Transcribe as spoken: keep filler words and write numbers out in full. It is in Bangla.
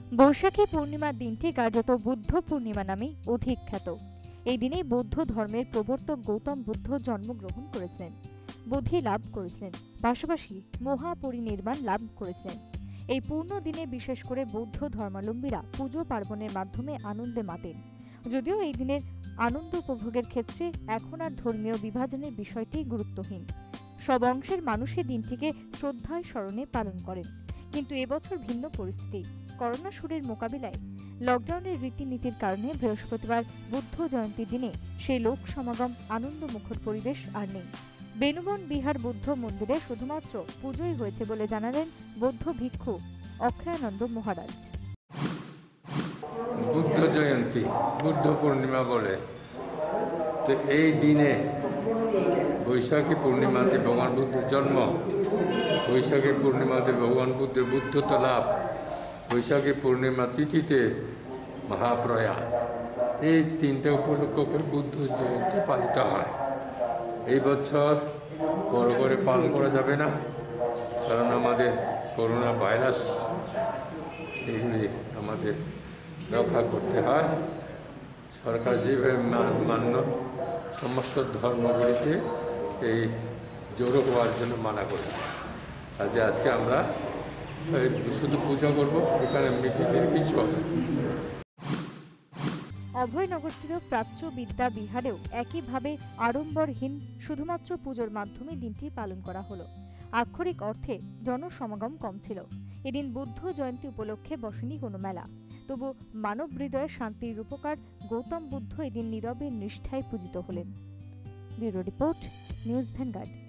বৈশাখী পূর্ণিমার দিনটি কার্যত বুদ্ধ পূর্ণিমা নামে অধিক খ্যাত। এই দিনে বৌদ্ধ ধর্মের প্রবর্তক গৌতম বুদ্ধ জন্মগ্রহণ করেছেন, বুদ্ধি লাভ করেছেন, পাশাপাশি মহাপরিনির্বাণ লাভ করেছেন। এই পূর্ণ দিনে বিশেষ করে বৌদ্ধ ধর্মাবলম্বীরা পুজো পার্বণের মাধ্যমে আনন্দে মাতেন। যদিও এই দিনের আনন্দ উপভোগের ক্ষেত্রে এখন আর ধর্মীয় বিভাজনের বিষয়টি গুরুত্বহীন। সব অংশের মানুষই দিনটিকে শ্রদ্ধার স্মরণে পালন করেন। কিন্তু এবছর ভিন্ন পরিস্থিতি। করোনা শুরের মোকাবিলায় লকডাউনের রীতিনীতির কারণে বৃহস্পতিবার বুদ্ধ জয়ন্তীর দিনে সেই লোক সমাগম আনন্দমুখর পরিবেশ আর নেই। বেনুবন বিহার বুদ্ধ মন্দিরে শুধুমাত্র পুজোই হয়েছে বলে জানালেন বৌদ্ধ ভিক্ষু অক্ষয়ানন্দ মহারাজ। বুদ্ধ জয়ন্তী, বুদ্ধ পূর্ণিমা বলে, তো এই দিনে বৈশাখী পূর্ণিমাতে ভগবান বুদ্ধের জন্ম, বৈশাখী পূর্ণিমাতে ভগবান বুদ্ধের বুদ্ধত্ব লাভ, বৈশাখী পূর্ণিমা তিথিতে মহাপ্রয়াণ, এই তিনটে উপলক্ষ করে বুদ্ধ জয়ন্তী পালিত হয়। এই বছর বড় করে পালন করা যাবে না, কারণ আমাদের করোনা ভাইরাস এগুলি আমাদের রক্ষা করতে হয়। সরকার যেভাবে মান্য সমস্ত ধর্মগুলিকে এই জড়ো হওয়ার জন্য মানা করে, কাজে আজকে আমরা শুধু পূজা করব, এখানে মিটিংয়ের কিছু হবে। অভয়নগরস্থিত প্রাচ্য বিদ্যা বিহারেও একইভাবে আড়ম্বরহীন শুধুমাত্র পুজোর মাধ্যমে দিনটি পালন করা হলো। আক্ষরিক অর্থে জনসমাগম কম ছিল। এদিন বুদ্ধ জয়ন্তী উপলক্ষে বসেনি কোনো মেলা। তবু মানব হৃদয়ে শান্তির রূপকার গৌতম বুদ্ধ এদিন নীরবে নিষ্ঠায় পূজিত হলেন। Bureau report, news vanguard.